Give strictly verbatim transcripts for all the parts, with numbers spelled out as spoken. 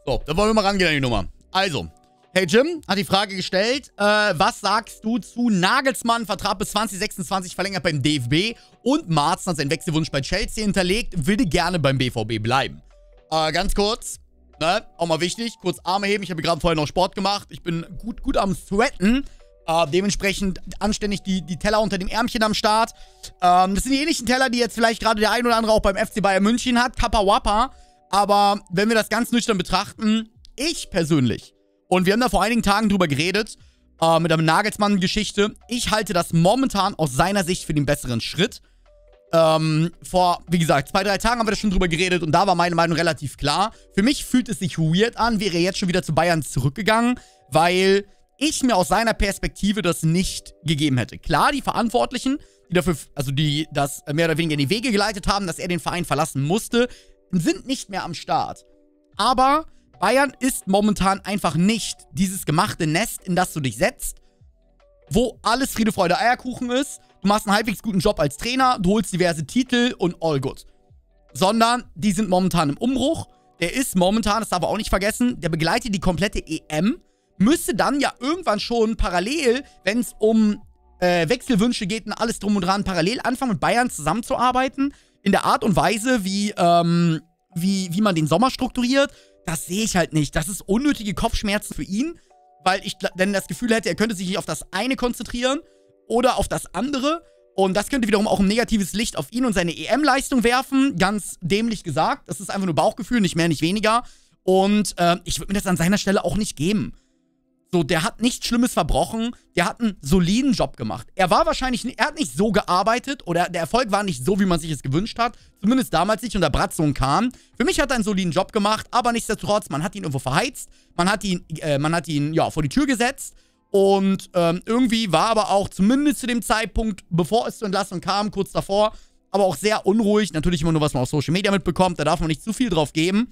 So, dann wollen wir mal rangehen an die Nummer. Also, hey Jim hat die Frage gestellt, äh, was sagst du zu Nagelsmann, Vertrag bis zwanzig sechsundzwanzig verlängert beim D F B und Marzen hat seinen Wechselwunsch bei Chelsea hinterlegt, würde gerne beim B V B bleiben. Äh, ganz kurz, ne, auch mal wichtig, kurz Arme heben, ich habe gerade vorher noch Sport gemacht, ich bin gut, gut am Sweaten, äh, dementsprechend anständig die, die Teller unter dem Ärmchen am Start. Ähm, das sind die ähnlichen Teller, die jetzt vielleicht gerade der ein oder andere auch beim F C Bayern München hat, Kappa Wappa. Aber wenn wir das ganz nüchtern betrachten, ich persönlich, und wir haben da vor einigen Tagen drüber geredet, äh, mit der Nagelsmann-Geschichte, ich halte das momentan aus seiner Sicht für den besseren Schritt. Ähm, vor, wie gesagt, zwei, drei Tagen haben wir da schon drüber geredet und da war meine Meinung relativ klar. Für mich fühlt es sich weird an, wäre er jetzt schon wieder zu Bayern zurückgegangen, weil ich mir aus seiner Perspektive das nicht gegeben hätte. Klar, die Verantwortlichen, die dafür, also die das mehr oder weniger in die Wege geleitet haben, dass er den Verein verlassen musste, sind nicht mehr am Start. Aber Bayern ist momentan einfach nicht dieses gemachte Nest, in das du dich setzt, wo alles Friede, Freude, Eierkuchen ist. Du machst einen halbwegs guten Job als Trainer, du holst diverse Titel und all good. Sondern die sind momentan im Umbruch. Der ist momentan, das darf man auch nicht vergessen, der begleitet die komplette E M. Müsste dann ja irgendwann schon parallel, wenn es um äh, Wechselwünsche geht und alles drum und dran, parallel anfangen mit Bayern zusammenzuarbeiten. In der Art und Weise, wie, ähm, wie, wie man den Sommer strukturiert, das sehe ich halt nicht. Das ist unnötige Kopfschmerzen für ihn, weil ich dann das Gefühl hätte, er könnte sich nicht auf das eine konzentrieren oder auf das andere. Und das könnte wiederum auch ein negatives Licht auf ihn und seine E M-Leistung werfen. Ganz dämlich gesagt. Das ist einfach nur Bauchgefühl, nicht mehr, nicht weniger. Und äh, ich würde mir das an seiner Stelle auch nicht geben. So, der hat nichts Schlimmes verbrochen, der hat einen soliden Job gemacht. Er war wahrscheinlich, er hat nicht so gearbeitet oder der Erfolg war nicht so, wie man sich es gewünscht hat. Zumindest damals nicht unter Bratzo und Kahn. Für mich hat er einen soliden Job gemacht, aber nichtsdestotrotz, man hat ihn irgendwo verheizt, man hat ihn, äh, man hat ihn, ja, vor die Tür gesetzt. Und ähm, irgendwie war aber auch, zumindest zu dem Zeitpunkt, bevor es zur Entlassung kam, kurz davor, aber auch sehr unruhig. Natürlich immer nur, was man auf Social Media mitbekommt, da darf man nicht zu viel drauf geben.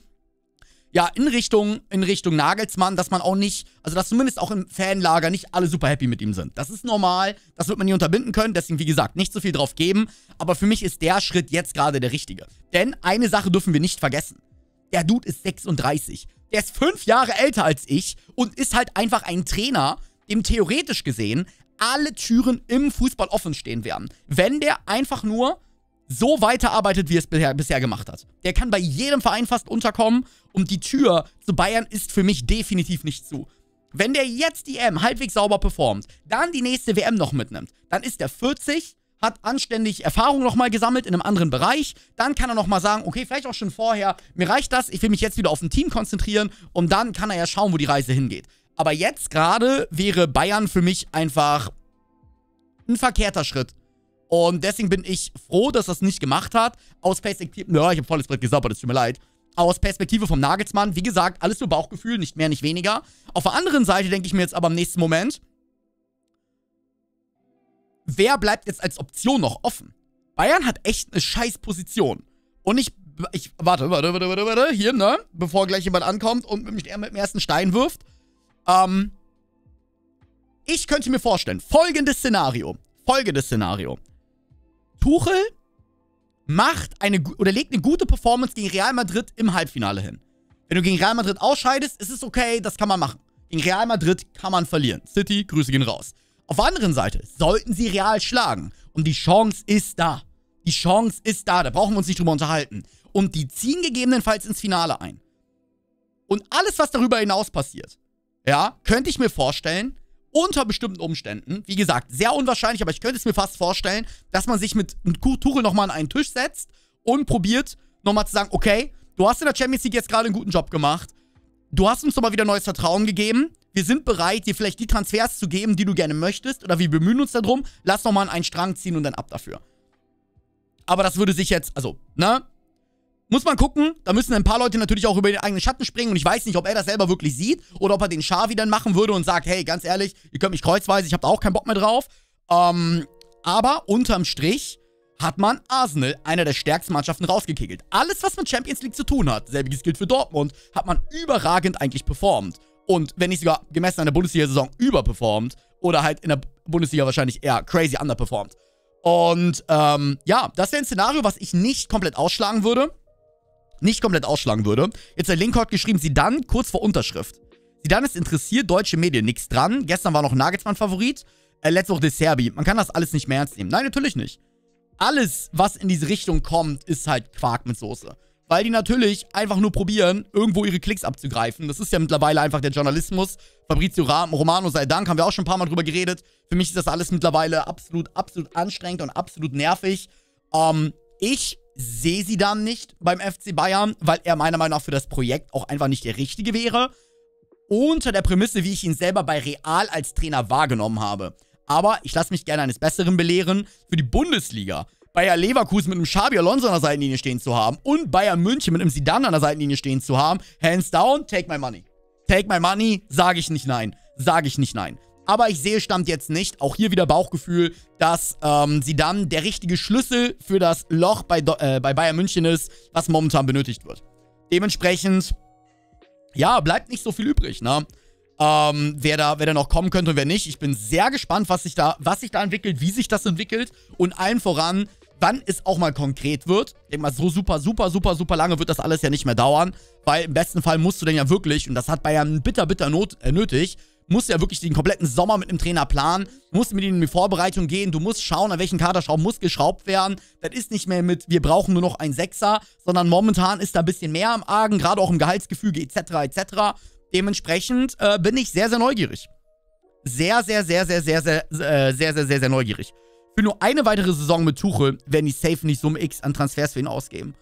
Ja, in Richtung, in Richtung Nagelsmann, dass man auch nicht, also dass zumindest auch im Fanlager nicht alle super happy mit ihm sind. Das ist normal, das wird man nie unterbinden können, deswegen, wie gesagt, nicht so viel drauf geben. Aber für mich ist der Schritt jetzt gerade der richtige. Denn eine Sache dürfen wir nicht vergessen. Der Dude ist sechsunddreißig. Der ist fünf Jahre älter als ich und ist halt einfach ein Trainer, dem theoretisch gesehen alle Türen im Fußball offen stehen werden. Wenn der einfach nur so weiterarbeitet, wie er es bisher, bisher gemacht hat. Der kann bei jedem Verein fast unterkommen und die Tür zu Bayern ist für mich definitiv nicht zu. Wenn der jetzt die E M halbwegs sauber performt, dann die nächste W M noch mitnimmt, dann ist der vierzig, hat anständig Erfahrung nochmal gesammelt in einem anderen Bereich, dann kann er nochmal sagen, okay, vielleicht auch schon vorher, mir reicht das, ich will mich jetzt wieder auf ein Team konzentrieren und dann kann er ja schauen, wo die Reise hingeht. Aber jetzt gerade wäre Bayern für mich einfach ein verkehrter Schritt. Und deswegen bin ich froh, dass er es nicht gemacht hat. Aus Perspektive, ja, ich habe volles Brett gesabbert, das tut mir leid. Aus Perspektive vom Nagelsmann, wie gesagt, alles nur Bauchgefühl, nicht mehr, nicht weniger. Auf der anderen Seite denke ich mir jetzt aber im nächsten Moment, wer bleibt jetzt als Option noch offen? Bayern hat echt eine scheiß Position. Und ich, ich, warte, warte, warte, warte, warte, hier, ne? Bevor gleich jemand ankommt und mich mit dem ersten Stein wirft. Ähm, ich könnte mir vorstellen, folgendes Szenario, folgendes Szenario. Tuchel macht eine, oder legt eine gute Performance gegen Real Madrid im Halbfinale hin. Wenn du gegen Real Madrid ausscheidest, ist es okay, das kann man machen. Gegen Real Madrid kann man verlieren. City, Grüße gehen raus. Auf der anderen Seite sollten sie Real schlagen. Und die Chance ist da. Die Chance ist da, da brauchen wir uns nicht drüber unterhalten. Und die ziehen gegebenenfalls ins Finale ein. Und alles, was darüber hinaus passiert, ja, könnte ich mir vorstellen, unter bestimmten Umständen, wie gesagt, sehr unwahrscheinlich, aber ich könnte es mir fast vorstellen, dass man sich mit, mit Tuchel nochmal an einen Tisch setzt und probiert, nochmal zu sagen, okay, du hast in der Champions League jetzt gerade einen guten Job gemacht, du hast uns nochmal wieder neues Vertrauen gegeben, wir sind bereit, dir vielleicht die Transfers zu geben, die du gerne möchtest, oder wir bemühen uns darum, lass nochmal einen Strang ziehen und dann ab dafür. Aber das würde sich jetzt, also, ne? Muss man gucken, da müssen ein paar Leute natürlich auch über den eigenen Schatten springen und ich weiß nicht, ob er das selber wirklich sieht oder ob er den Xavi dann machen würde und sagt, hey, ganz ehrlich, ihr könnt mich kreuzweise, ich hab da auch keinen Bock mehr drauf. Ähm, aber unterm Strich hat man Arsenal, einer der stärksten Mannschaften, rausgekickelt. Alles, was mit Champions League zu tun hat, selbiges gilt für Dortmund, hat man überragend eigentlich performt. Und wenn nicht sogar gemessen an der Bundesliga-Saison überperformt oder halt in der Bundesliga wahrscheinlich eher crazy underperformt. Und ähm, ja, das wäre ein Szenario, was ich nicht komplett ausschlagen würde. nicht komplett ausschlagen würde. Jetzt hat Linkort geschrieben, Zidane kurz vor Unterschrift. Zidane ist interessiert, deutsche Medien, nix dran. Gestern war noch Nagelsmann Favorit. Äh, letzte Woche De Serbi. Man kann das alles nicht mehr ernst nehmen. Nein, natürlich nicht. Alles, was in diese Richtung kommt, ist halt Quark mit Soße. Weil die natürlich einfach nur probieren, irgendwo ihre Klicks abzugreifen. Das ist ja mittlerweile einfach der Journalismus. Fabrizio Romano sei Dank, haben wir auch schon ein paar Mal drüber geredet. Für mich ist das alles mittlerweile absolut, absolut anstrengend und absolut nervig. Ähm, ich sehe sie dann nicht beim F C Bayern, weil er meiner Meinung nach für das Projekt auch einfach nicht der Richtige wäre. Unter der Prämisse, wie ich ihn selber bei Real als Trainer wahrgenommen habe. Aber ich lasse mich gerne eines Besseren belehren. Für die Bundesliga, Bayer Leverkusen mit einem Xabi Alonso an der Seitenlinie stehen zu haben und Bayern München mit einem Zidane an der Seitenlinie stehen zu haben, hands down, take my money. Take my money, sage ich nicht nein. Sage ich nicht nein. Aber ich sehe Stand jetzt nicht, auch hier wieder Bauchgefühl, dass ähm, Zidane der richtige Schlüssel für das Loch bei, äh, bei Bayern München ist, was momentan benötigt wird. Dementsprechend, ja, bleibt nicht so viel übrig, ne? Ähm, wer da, wer da noch kommen könnte und wer nicht. Ich bin sehr gespannt, was sich da, was sich da entwickelt, wie sich das entwickelt und allen voran, wann es auch mal konkret wird. Ich denke mal, so super, super, super, super lange wird das alles ja nicht mehr dauern, weil im besten Fall musst du dann ja wirklich, und das hat Bayern bitter, bitter not, äh, nötig, musst du ja wirklich den kompletten Sommer mit einem Trainer planen, musst mit ihnen in die Vorbereitung gehen, du musst schauen, an welchen Kaderschrauben muss geschraubt werden. Das ist nicht mehr mit, wir brauchen nur noch einen Sechser, sondern momentan ist da ein bisschen mehr am Argen, gerade auch im Gehaltsgefüge et cetera et cetera. Dementsprechend äh, bin ich sehr, sehr neugierig. Sehr, sehr, sehr, sehr, sehr, sehr, sehr, sehr, sehr, sehr, sehr neugierig. Für nur eine weitere Saison mit Tuchel werden die safe nicht Summe X an Transfers für ihn ausgeben.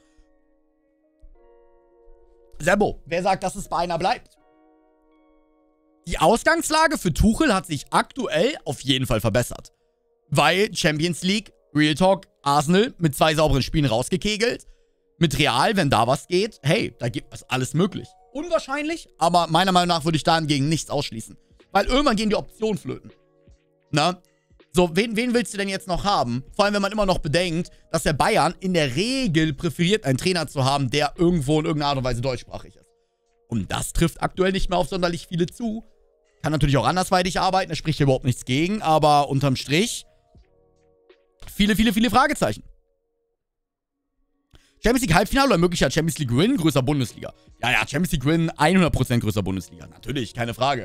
Sebo, wer sagt, dass es bei einer bleibt? Die Ausgangslage für Tuchel hat sich aktuell auf jeden Fall verbessert. Weil Champions League, Real Talk, Arsenal mit zwei sauberen Spielen rausgekegelt. Mit Real, wenn da was geht, hey, da gibt es alles möglich. Unwahrscheinlich, aber meiner Meinung nach würde ich da hingegen nichts ausschließen. Weil irgendwann gehen die Optionen flöten. Na? So, wen, wen willst du denn jetzt noch haben? Vor allem, wenn man immer noch bedenkt, dass der Bayern in der Regel präferiert, einen Trainer zu haben, der irgendwo in irgendeiner Art und Weise deutschsprachig ist. Und das trifft aktuell nicht mehr auf sonderlich viele zu. Kann natürlich auch andersweitig arbeiten, da spricht hier überhaupt nichts gegen, aber unterm Strich viele, viele, viele Fragezeichen. Champions League Halbfinale oder möglicher Champions League Win, größer Bundesliga. Ja, ja, Champions League Win, hundert Prozent größer Bundesliga. Natürlich, keine Frage.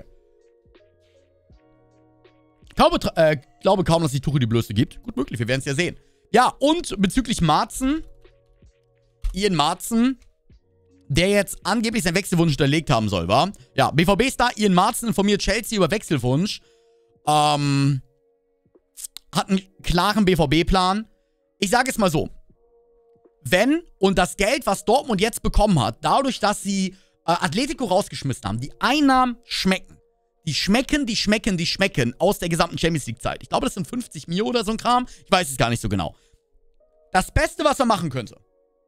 Ich glaube, äh, glaube kaum, dass die Tuchel die Blöße gibt. Gut möglich, wir werden es ja sehen. Ja, und bezüglich Marzen, Ian Marzen, der jetzt angeblich seinen Wechselwunsch hinterlegt haben soll, war. Ja, B V B-Star Ian Marzen informiert Chelsea über Wechselwunsch. Ähm, hat einen klaren B V B-Plan. Ich sage es mal so. Wenn und das Geld, was Dortmund jetzt bekommen hat, dadurch, dass sie äh, Atletico rausgeschmissen haben, die Einnahmen schmecken. Die schmecken, die schmecken, die schmecken aus der gesamten Champions League-Zeit. Ich glaube, das sind fünfzig Mio oder so ein Kram. Ich weiß es gar nicht so genau. Das Beste, was man machen könnte,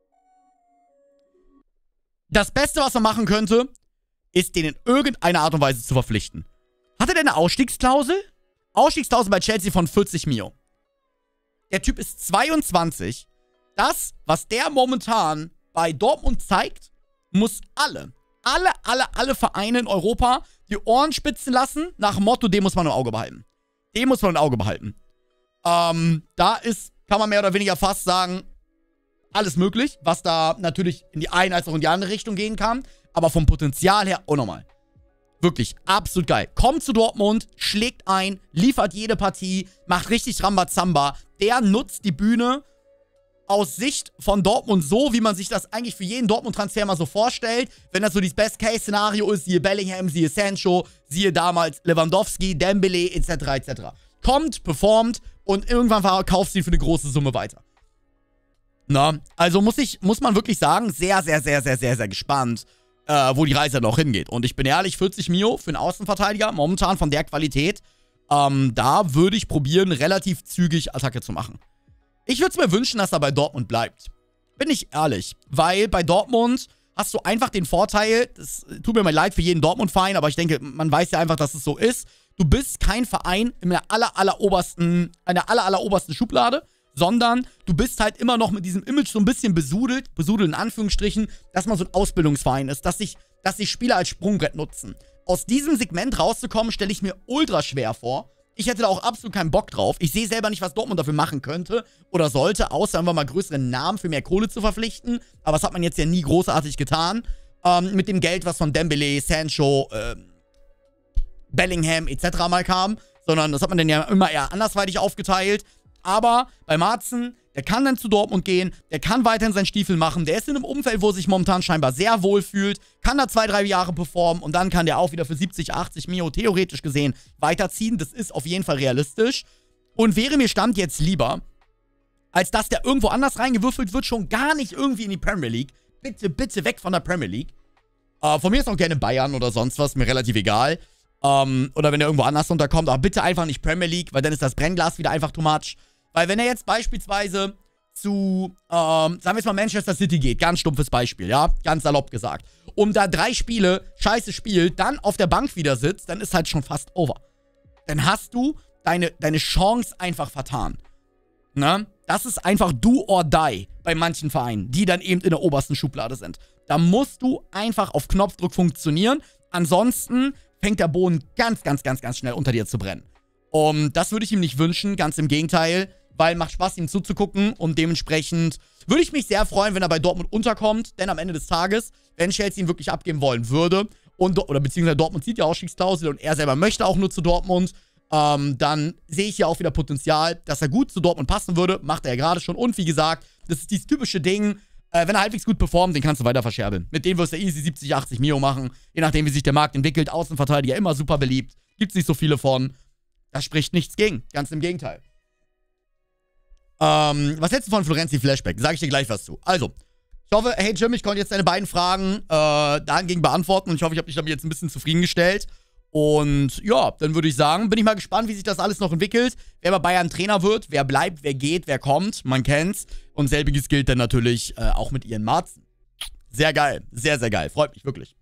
das Beste, was man machen könnte, ist, den in irgendeiner Art und Weise zu verpflichten. Hat er denn eine Ausstiegsklausel? Ausstiegsklausel bei Chelsea von vierzig Mio. Der Typ ist zweiundzwanzig. Das, was der momentan bei Dortmund zeigt, muss alle, alle, alle, alle Vereine in Europa die Ohren spitzen lassen, nach dem Motto, den muss man im Auge behalten. Den muss man im Auge behalten. Ähm, da ist, kann man mehr oder weniger fast sagen, alles möglich, was da natürlich in die eine als auch in die andere Richtung gehen kann, aber vom Potenzial her unnormal. Wirklich, absolut geil. Kommt zu Dortmund, schlägt ein, liefert jede Partie, macht richtig Rambazamba. Der nutzt die Bühne aus Sicht von Dortmund so, wie man sich das eigentlich für jeden Dortmund-Transfer mal so vorstellt. Wenn das so das Best-Case-Szenario ist, siehe Bellingham, siehe Sancho, siehe damals Lewandowski, Dembele, et cetera et cetera. Kommt, performt und irgendwann verkauft sie für eine große Summe weiter. Na, also muss ich, muss man wirklich sagen, sehr, sehr, sehr, sehr, sehr, sehr gespannt, äh, wo die Reise noch hingeht. Und ich bin ehrlich, vierzig Mio für einen Außenverteidiger, momentan von der Qualität, ähm, da würde ich probieren, relativ zügig Attacke zu machen. Ich würde es mir wünschen, dass er bei Dortmund bleibt. Bin ich ehrlich. Weil bei Dortmund hast du einfach den Vorteil, das tut mir mal leid für jeden Dortmund-Verein, aber ich denke, man weiß ja einfach, dass es so ist. Du bist kein Verein in der aller, aller obersten, in der aller, aller obersten Schublade, sondern du bist halt immer noch mit diesem Image so ein bisschen besudelt, besudelt in Anführungsstrichen, dass man so ein Ausbildungsverein ist, dass sich, dass sich Spieler als Sprungbrett nutzen. Aus diesem Segment rauszukommen, stelle ich mir ultra schwer vor. Ich hätte da auch absolut keinen Bock drauf. Ich sehe selber nicht, was Dortmund dafür machen könnte oder sollte, außer einfach mal größere Namen für mehr Kohle zu verpflichten. Aber das hat man jetzt ja nie großartig getan. Ähm, mit dem Geld, was von Dembele, Sancho, äh, Bellingham et cetera mal kam. Sondern das hat man dann ja immer eher andersweitig aufgeteilt. Aber bei Marzen, der kann dann zu Dortmund gehen, der kann weiterhin seinen Stiefel machen, der ist in einem Umfeld, wo er sich momentan scheinbar sehr wohl fühlt, kann da zwei, drei Jahre performen und dann kann der auch wieder für siebzig, achtzig Mio theoretisch gesehen weiterziehen. Das ist auf jeden Fall realistisch. Und wäre mir Stand jetzt lieber, als dass der irgendwo anders reingewürfelt wird, schon gar nicht irgendwie in die Premier League. Bitte, bitte weg von der Premier League. Äh, von mir ist auch gerne Bayern oder sonst was, mir relativ egal. Ähm, oder wenn er irgendwo anders unterkommt, aber bitte einfach nicht Premier League, weil dann ist das Brennglas wieder einfach too much. Weil wenn er jetzt beispielsweise zu, ähm, sagen wir jetzt mal Manchester City geht, ganz stumpfes Beispiel, ja, ganz salopp gesagt, und da drei Spiele scheiße spielt, dann auf der Bank wieder sitzt, dann ist halt schon fast over. Dann hast du deine, deine Chance einfach vertan. Ne? Das ist einfach do or die bei manchen Vereinen, die dann eben in der obersten Schublade sind. Da musst du einfach auf Knopfdruck funktionieren, ansonsten fängt der Boden ganz, ganz, ganz, ganz schnell unter dir zu brennen. Und das würde ich ihm nicht wünschen, ganz im Gegenteil, weil macht Spaß, ihm zuzugucken und dementsprechend würde ich mich sehr freuen, wenn er bei Dortmund unterkommt, denn am Ende des Tages, wenn Chelsea ihn wirklich abgeben wollen würde, und, oder beziehungsweise Dortmund zieht ja Ausstiegsklausel und er selber möchte auch nur zu Dortmund, ähm, dann sehe ich hier auch wieder Potenzial, dass er gut zu Dortmund passen würde, macht er ja gerade schon und wie gesagt, das ist dieses typische Ding, äh, wenn er halbwegs gut performt, den kannst du weiter verscherbeln. Mit dem wirst du easy siebzig, achtzig Mio machen, je nachdem wie sich der Markt entwickelt, Außenverteidiger immer super beliebt, gibt's nicht so viele von. Da spricht nichts gegen. Ganz im Gegenteil. Ähm, was hältst du von Florenzi Flashback? Sag ich dir gleich was zu. Also, ich hoffe, hey Jim, ich konnte jetzt deine beiden Fragen äh, dahingegen beantworten und ich hoffe, ich habe dich damit jetzt ein bisschen zufriedengestellt. Und ja, dann würde ich sagen, bin ich mal gespannt, wie sich das alles noch entwickelt. Wer bei Bayern Trainer wird, wer bleibt, wer geht, wer kommt, man kennt's. Und selbiges gilt dann natürlich äh, auch mit ihren Marzen. Sehr geil, sehr, sehr geil. Freut mich wirklich.